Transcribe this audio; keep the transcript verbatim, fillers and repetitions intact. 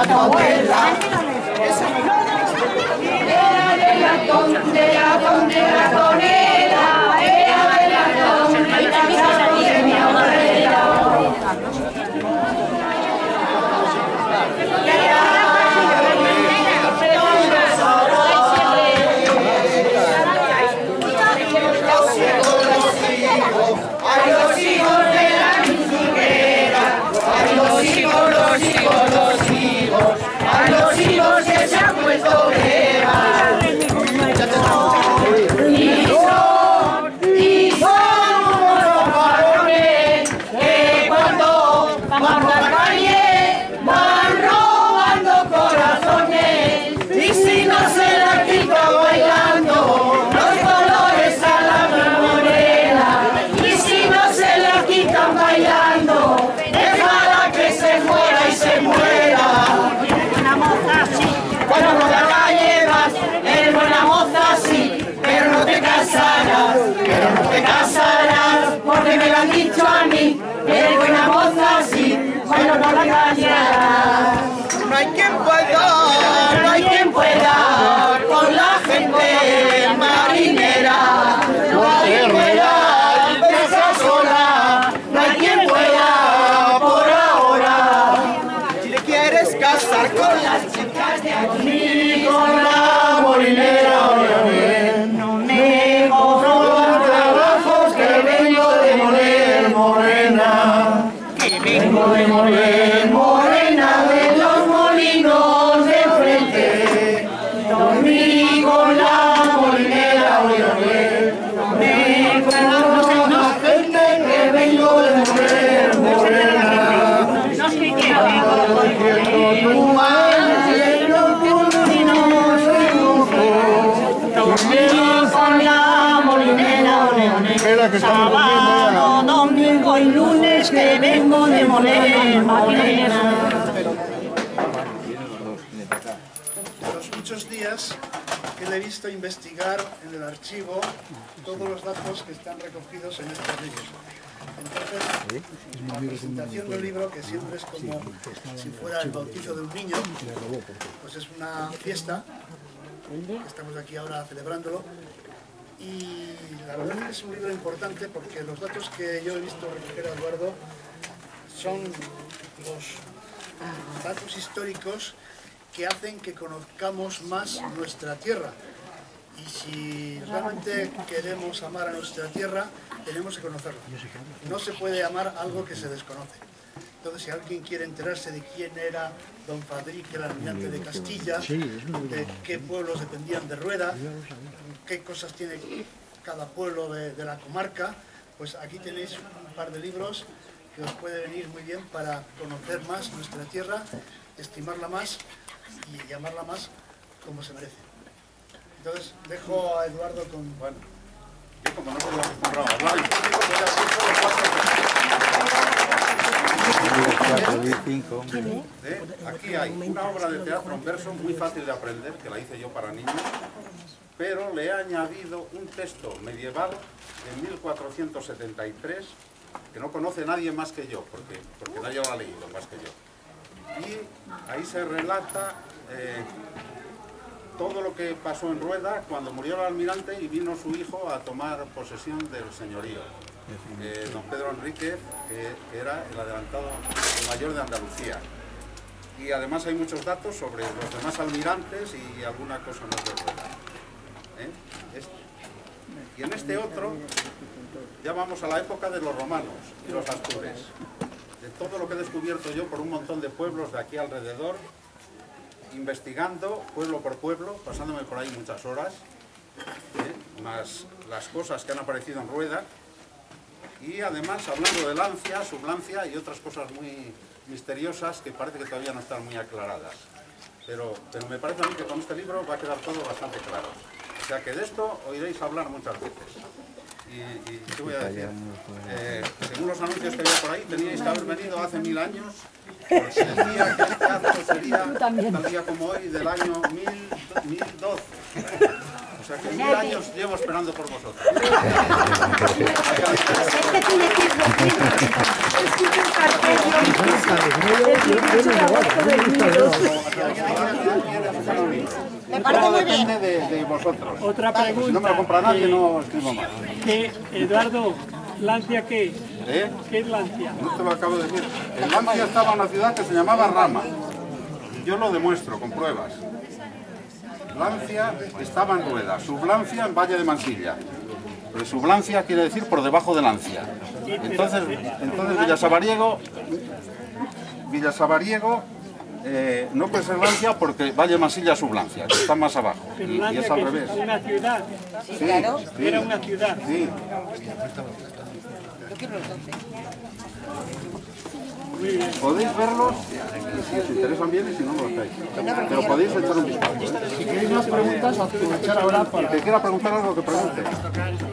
tu abuela. Era de latón, de latón, de latonera, era de latón, y cachaba de mi abuela. Ay, los hijos de la misionera, ay, los hijos, los hijos, los hijos, ay, los hijos que se han puesto bebas. Y son, y son unos varones que cuando van a la calle van robando corazones. Y si no se la quitan bailando los colores a la morena. Bailando, déjala que se muera y se muera. Buena moza sí, bueno por la calle vas, eres buena moza sí, pero no te casarás, pero no te casarás, porque me lo han dicho a mí. Eres buena moza sí, bueno por la calle vas. No hay quien pueda, no hay quien pueda con la gente marinera, no hay quien pueda. Casar con las chicas de aquí, con la molinera, no me cojo trabajos que vengo de moler morena, que vengo de moler morena de los molinos de frente, dormí con la molinera, no me cojo la gente que vengo de moler morena. Sábado, domingo y lunes que vengo de moler morena. Los muchos días que le he visto investigar en el archivo todos los datos que están recogidos en estos libros. Entonces, la presentación del libro, que siempre es como si fuera el bautizo de un niño, pues es una fiesta, que estamos aquí ahora celebrándolo, y la verdad es que es un libro importante porque los datos que yo he visto recoger a Eduardo son los datos históricos que hacen que conozcamos más nuestra tierra. Y si realmente queremos amar a nuestra tierra, tenemos que conocerla. No se puede amar algo que se desconoce. Entonces, si alguien quiere enterarse de quién era don Fadrique, el almirante de Castilla, de qué pueblos dependían de Rueda, qué cosas tiene cada pueblo de, de la comarca, pues aquí tenéis un par de libros que os puede venir muy bien para conocer más nuestra tierra, estimarla más y amarla más como se merece. Entonces, dejo a Eduardo con... Bueno, yo como no puedo acostumbrado a hablar, ¿Eh? Aquí hay una obra de teatro en verso muy fácil de aprender, que la hice yo para niños, pero le he añadido un texto medieval de mil cuatrocientos setenta y tres que no conoce nadie más que yo, porque, porque nadie lo ha leído más que yo. Y ahí se relata eh, todo lo que pasó en Rueda cuando murió el almirante y vino su hijo a tomar posesión del señorío. Eh, don Pedro Enríquez, que, que era el adelantado mayor de Andalucía. Y además hay muchos datos sobre los demás almirantes y alguna cosa más de Rueda. ¿Eh? Este. Y en este otro ya vamos a la época de los romanos y los astures. De todo lo que he descubierto yo por un montón de pueblos de aquí alrededor, investigando pueblo por pueblo, pasándome por ahí muchas horas, ¿eh? Más las cosas que han aparecido en Rueda, y además hablando de Lancia, Sublancia y otras cosas muy misteriosas que parece que todavía no están muy aclaradas. Pero, pero me parece a mí que con este libro va a quedar todo bastante claro. O sea que de esto oiréis hablar muchas veces. Y, y ¿qué voy a decir? Eh, según los anuncios que había por ahí, teníais que haber venido hace mil años, porque decía que el teatro sería tal día como hoy del año mil doce. O sea que mil años llevo esperando por vosotros. Es que tiene que ir escrito un cartel Me parece muy bien. Depende de, de vosotros. Otra pregunta. Si no me lo compra nadie, no escribo más. ¿Qué, Eduardo, Lancia qué? ¿Eh? ¿Qué es Lancia? No te lo acabo de decir. En Lancia estaba una ciudad que se llamaba Rama. Yo lo demuestro con pruebas. Lancia estaba en Rueda, Sublancia en Valle de Mansilla. Pero Sublancia quiere decir por debajo de Lancia. Entonces, entonces Villasabariego, Villasabariego eh, no puede ser Lancia porque Valle de Mansilla es Sublancia, que está más abajo. Pero Y, y Lancia es al que revés. es una ciudad. Sí, claro. Sí, Era una ciudad. sí. Muy bien. Podéis verlos, si os interesan bien y si no, no los veis. Pero podéis echar un vistazo. Si queréis más preguntas, aprovechar ahora para... El que quiera preguntar algo, que pregunte.